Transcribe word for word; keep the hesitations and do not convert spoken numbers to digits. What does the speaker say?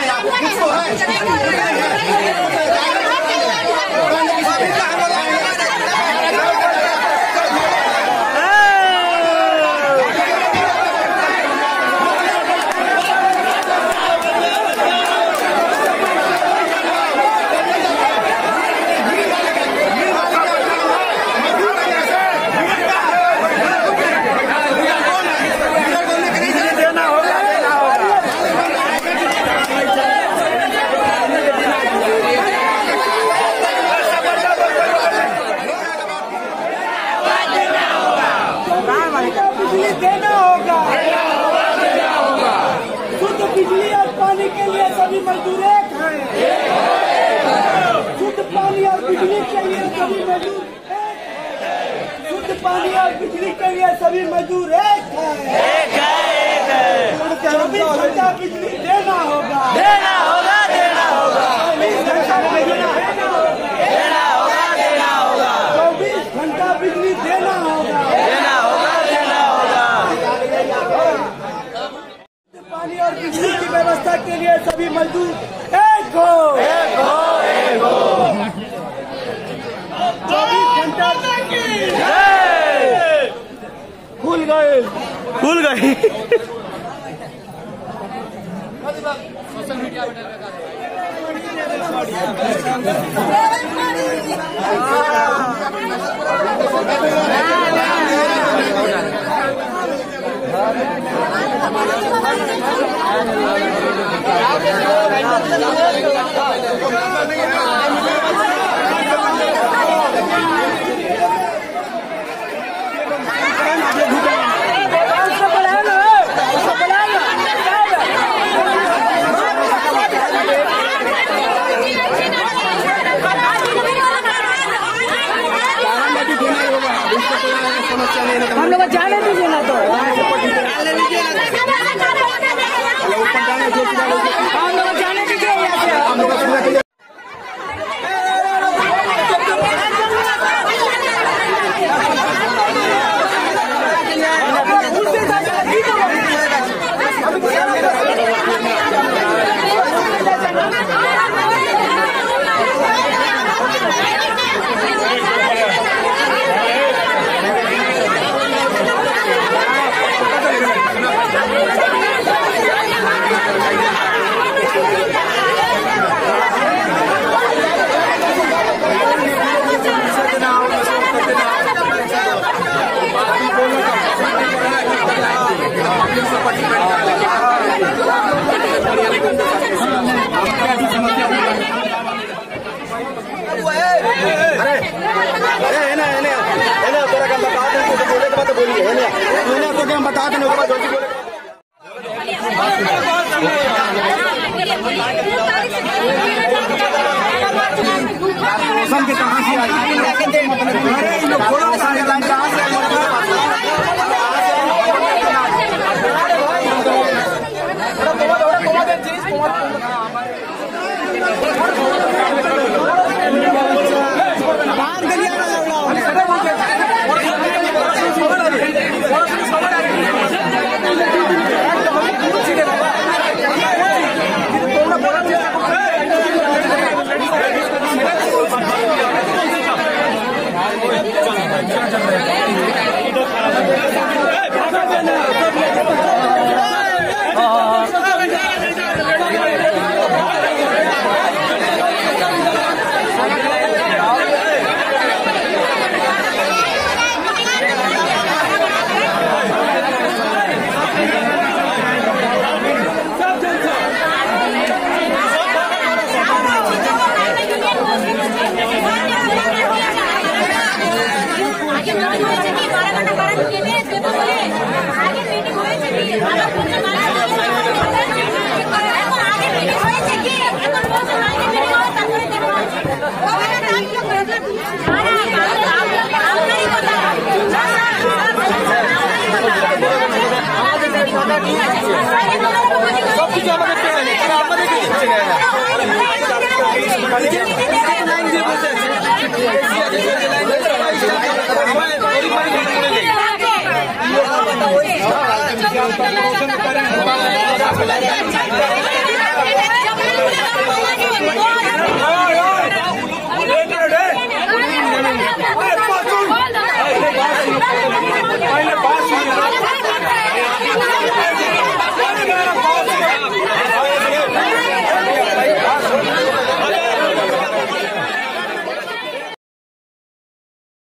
देना होगा, देना होगा। शुद्ध बिजली और पानी के लिए सभी मजदूर एक हैं। शुद्ध पानी और बिजली के लिए सभी मजदूर शुद्ध पानी और बिजली के लिए सभी मजदूर एक हैं। चौबीस घंटा बिजली देना होगा, देना होगा, देना होगा, चौबीस घंटा बिजली देना होगा, देना होगा, देना होगा, चौबीस घंटा बिजली देना होगा, देना होगा, देना होगा। पानी और बिजली की व्यवस्था के लिए सभी मजदूर एक हो, एक हो, एक हो। चौबीस घंटा खुल गए, खुल गई। सोशल मीडिया हम लोग जाने दीजिए ना, तो हम लोग जाने दीजिए यहाँ से। बता दें के कहाँ से आई Jangan दो हजार